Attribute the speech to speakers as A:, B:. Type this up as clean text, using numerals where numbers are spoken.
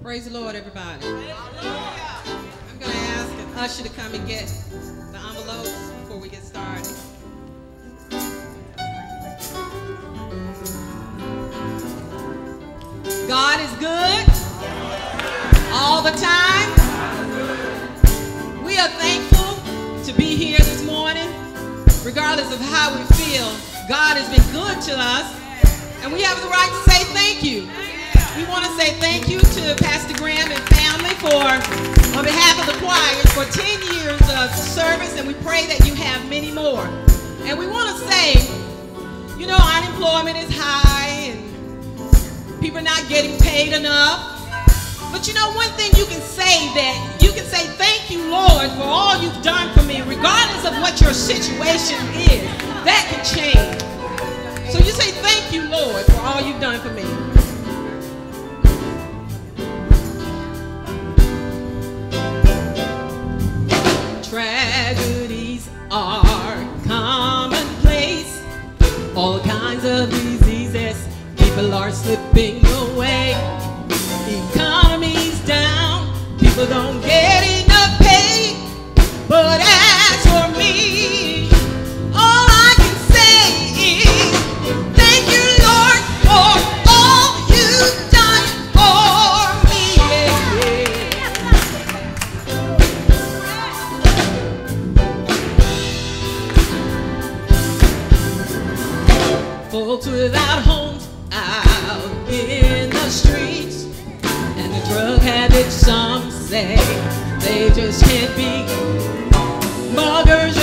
A: Praise the Lord, everybody. I'm going to ask an usher to come and get the envelopes before we get started. God is good all the time. We are thankful to be here this morning, regardless of how we feel. God has been good to us, and we have the right to say thank you. We want to say thank you to Pastor Graham and family on behalf of the choirs for 10 years of service, and we pray that you have many more. And we want to say, you know, unemployment is high and people are not getting paid enough. But you know, one thing you can say, that you can say thank you, Lord, for all you've done for me, regardless of what your situation is. That can change. So you say thank you, Lord, for all you've done for me. Tragedies are commonplace. All kinds of diseases. People are slipping away. Economy's down. People don't get enough pay. But as for me, all I can say is thank you, Lord, for all you've done for me. Folks without homes out in the streets, and the drug habits, some say they just can't be. Muggers